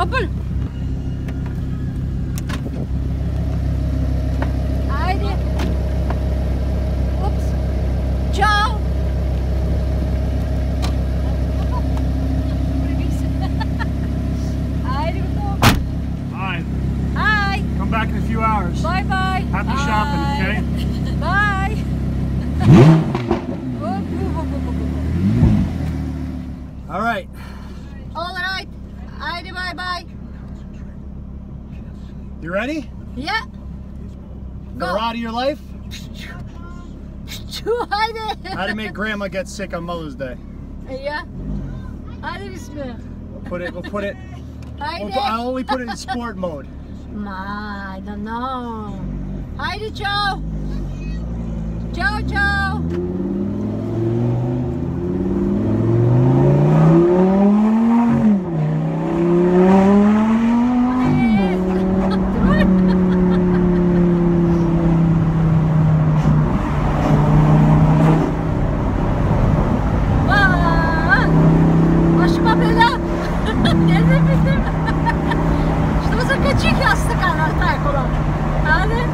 Open. Haydi. Ups. Ciao. Haydi bakalım. Hi. Hi. Come back in a few hours. Bye bye. Happy shopping, okay? Bye. All right. All right. Haydi bye bye. You ready? Yeah. The Go. ride of your life? Haydi. How to make grandma get sick on Mother's Day. Yeah. Haydi bismillah. We'll put it. Haydi. I'll only put it in sport mode. I don't know. Haydi ciao. Ciao ciao. Başıma bela. Nerede bildim? İşte bu sefer küçük yastık anahtar kolay. Hadi.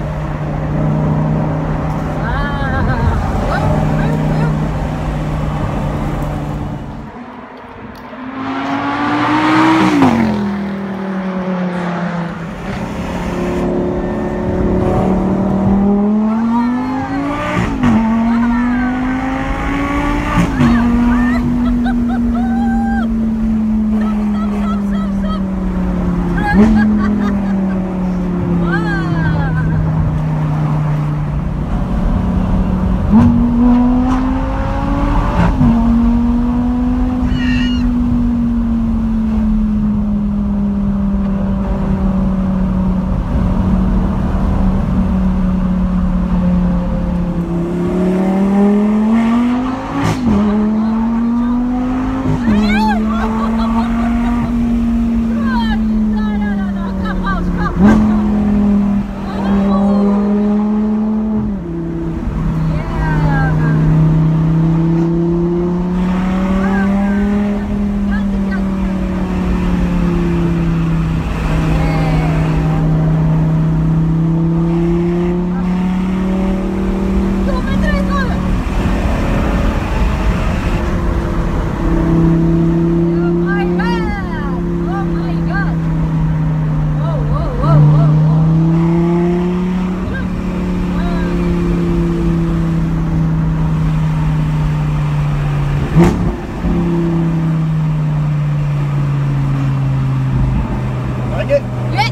Like it? Yeah.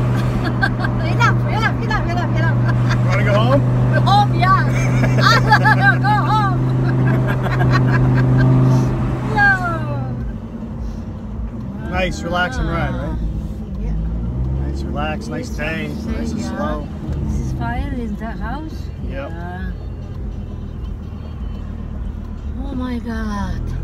Enough. Want to go home? Home, yeah. Go home. No. Nice, relaxing ride, right? Yeah. Nice, relax, nice day, nice and slow. This is fire in the house. Yep. Yeah. Oh my God.